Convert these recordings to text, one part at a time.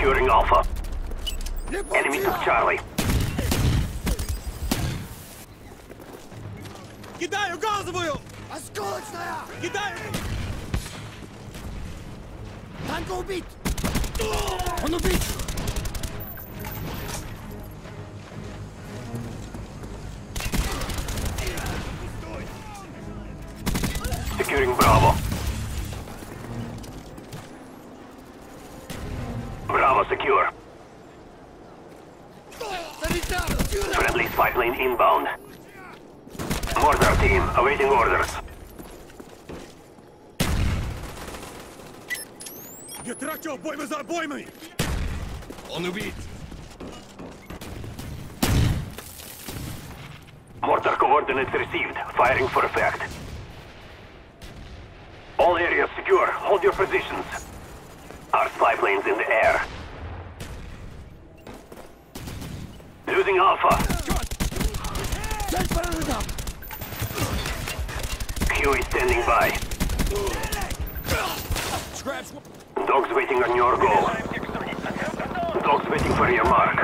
Securing Alpha. Enemy took Charlie. Кидаю газовую! Осколочная! Кидаю! Танка убит! Он убит! Securing Bravo. Bravo secure. Friendly spy plane inbound. Mortar team awaiting orders. Я трачу обоймы за обоймами! Он убит! Mortar coordinates received. Firing for effect. All areas secure. Hold your positions. Our spy planes in the air. Losing Alpha. Q is standing by. Dogs waiting on your goal. Dogs waiting for your mark.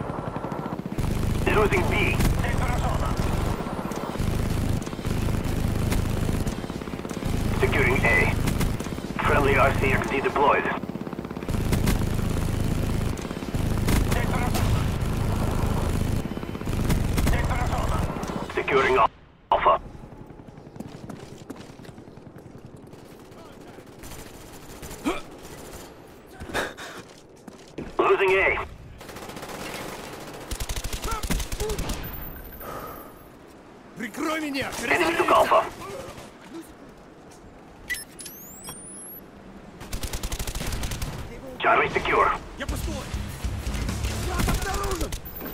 Losing B. Securing A. Friendly RCXD deployed. Securing Alpha. Losing A. Прикрой меня! Enemy took Alpha. Charlie secure. Я пустой! Обнаружен!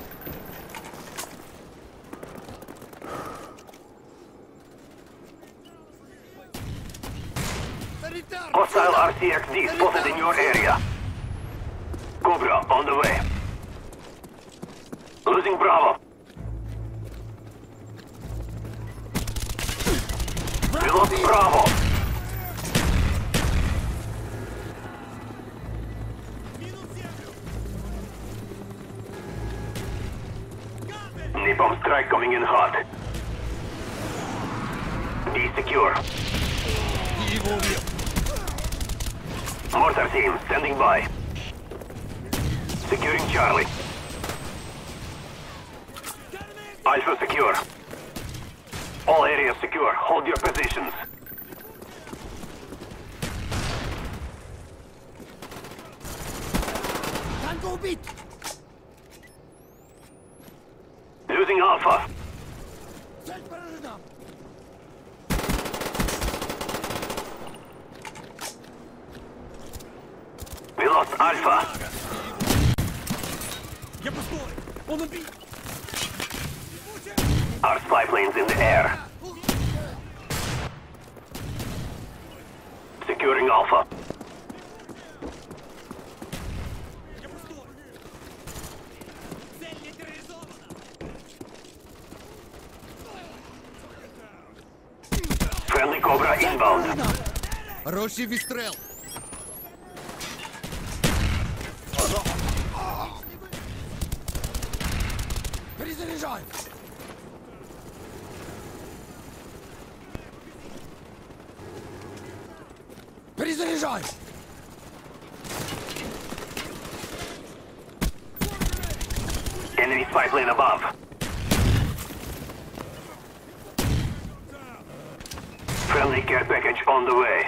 Hostile RCXD spotted in your area. Cobra on the way. Losing Bravo. We lost Bravo. Napalm strike coming in hot. B secure. Его убил! Mortar team standing by. Securing Charlie. Alpha secure. All areas secure. Hold your positions. Танка убит! Losing Alpha. Цель поражена! We lost Alpha. Я пустой! Он убит! Our spy planes in the air. Securing Alpha. Я пустой! Цель нейтрализована! Friendly Cobra inbound. Хороший выстрел! Перезаряжай! Перезаряжай! Enemy spy plane above. Friendly care package on the way.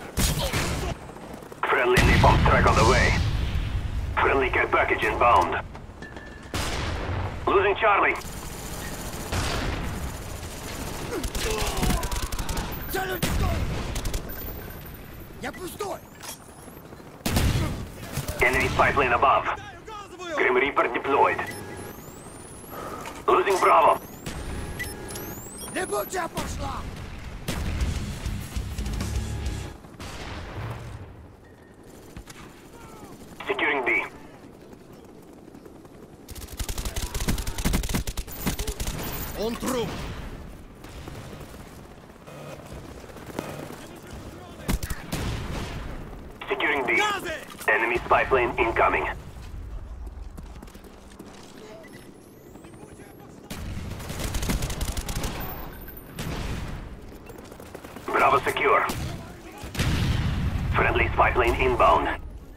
Friendly napalm strike on the way. Friendly care package inbound. Losing Charlie. Цель уничтожена! Я пустой! Enemy spy plane above. Grim Reaper deployed. Losing Bravo. Летучая пошла! Securing B. Он труп! Securing B. Газы! Enemy spy plane incoming. Bravo secure. Friendly spy plane inbound.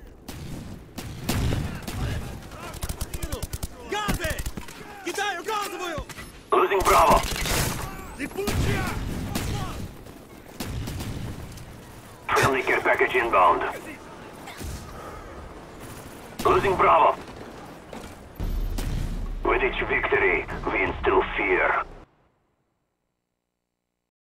Газы! Кидаю газовую! Losing Bravo. Липучая! Friendly care package inbound. Losing Bravo. With each victory, we instill fear.